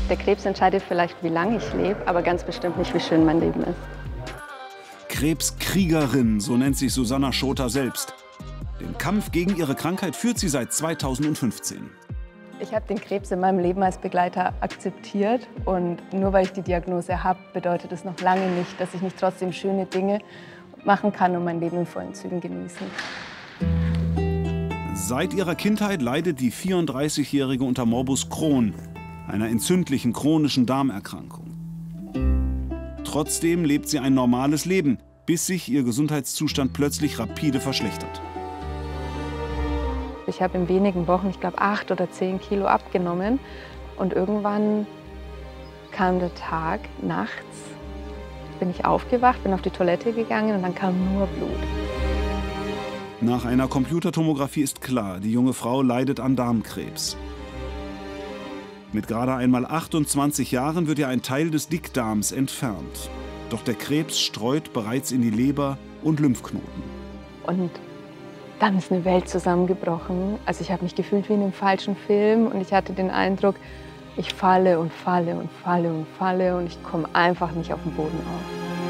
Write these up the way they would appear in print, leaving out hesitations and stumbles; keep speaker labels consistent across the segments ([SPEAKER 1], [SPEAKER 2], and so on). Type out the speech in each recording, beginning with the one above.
[SPEAKER 1] Der Krebs entscheidet vielleicht, wie lange ich lebe, aber ganz bestimmt nicht, wie schön mein Leben ist.
[SPEAKER 2] Krebskriegerin, so nennt sich Susanna Schota selbst. Den Kampf gegen ihre Krankheit führt sie seit 2015.
[SPEAKER 1] Ich habe den Krebs in meinem Leben als Begleiter akzeptiert. Und nur weil ich die Diagnose habe, bedeutet es noch lange nicht, dass ich nicht trotzdem schöne Dinge machen kann und mein Leben in vollen Zügen genießen.
[SPEAKER 2] Seit ihrer Kindheit leidet die 34-Jährige unter Morbus Crohn, einer entzündlichen chronischen Darmerkrankung. Trotzdem lebt sie ein normales Leben, bis sich ihr Gesundheitszustand plötzlich rapide verschlechtert.
[SPEAKER 1] Ich habe in wenigen Wochen, ich glaube 8 oder 10 Kilo abgenommen. Und irgendwann kam der Tag, nachts bin ich aufgewacht, bin auf die Toilette gegangen und dann kam nur Blut.
[SPEAKER 2] Nach einer Computertomographie ist klar, die junge Frau leidet an Darmkrebs. Mit gerade einmal 28 Jahren wird ihr ein Teil des Dickdarms entfernt. Doch der Krebs streut bereits in die Leber und Lymphknoten.
[SPEAKER 1] Und dann ist eine Welt zusammengebrochen. Also ich habe mich gefühlt wie in einem falschen Film und ich hatte den Eindruck, ich falle und falle und falle und falle und ich komme einfach nicht auf den Boden auf.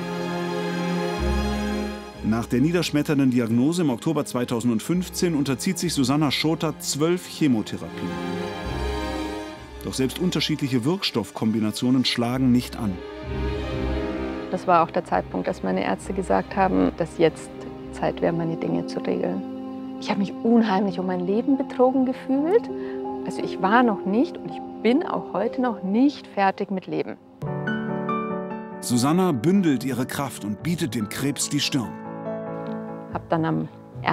[SPEAKER 2] Nach der niederschmetternden Diagnose im Oktober 2015 unterzieht sich Susanna Schota 12 Chemotherapien. Doch selbst unterschiedliche Wirkstoffkombinationen schlagen nicht an.
[SPEAKER 1] Das war auch der Zeitpunkt, als meine Ärzte gesagt haben, dass jetzt Zeit wäre, meine Dinge zu regeln. Ich habe mich unheimlich um mein Leben betrogen gefühlt. Also ich war noch nicht und ich bin auch heute noch nicht fertig mit Leben.
[SPEAKER 2] Susanna bündelt ihre Kraft und bietet dem Krebs die Stirn.
[SPEAKER 1] Ich habe dann am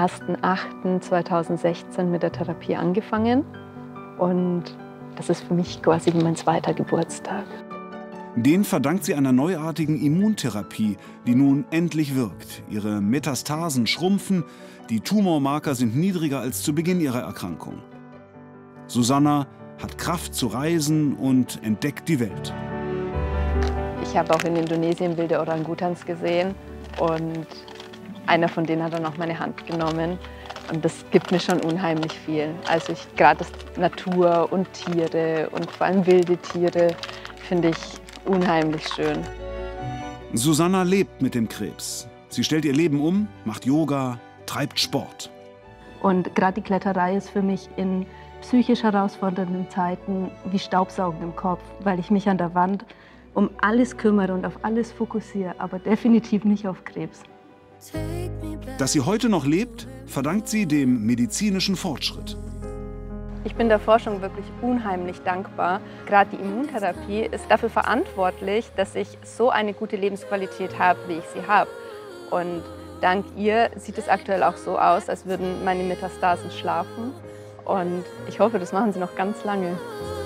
[SPEAKER 1] 1.8.2016 mit der Therapie angefangen und das ist für mich quasi wie mein zweiter Geburtstag.
[SPEAKER 2] Den verdankt sie einer neuartigen Immuntherapie, die nun endlich wirkt. Ihre Metastasen schrumpfen, die Tumormarker sind niedriger als zu Beginn ihrer Erkrankung. Susanna hat Kraft zu reisen und entdeckt die Welt.
[SPEAKER 1] Ich habe auch in Indonesien wilde Orangutans gesehen und einer von denen hat dann auch meine Hand genommen. Und das gibt mir schon unheimlich viel. Also gerade das Natur und Tiere und vor allem wilde Tiere finde ich unheimlich schön.
[SPEAKER 2] Susanna lebt mit dem Krebs. Sie stellt ihr Leben um, macht Yoga, treibt Sport.
[SPEAKER 1] Und gerade die Kletterei ist für mich in psychisch herausfordernden Zeiten wie Staubsaugen im Kopf, weil ich mich an der Wand um alles kümmere und auf alles fokussiere, aber definitiv nicht auf Krebs.
[SPEAKER 2] Dass sie heute noch lebt, verdankt sie dem medizinischen Fortschritt.
[SPEAKER 1] Ich bin der Forschung wirklich unheimlich dankbar. Gerade die Immuntherapie ist dafür verantwortlich, dass ich so eine gute Lebensqualität habe, wie ich sie habe. Und dank ihr sieht es aktuell auch so aus, als würden meine Metastasen schlafen. Und ich hoffe, das machen sie noch ganz lange.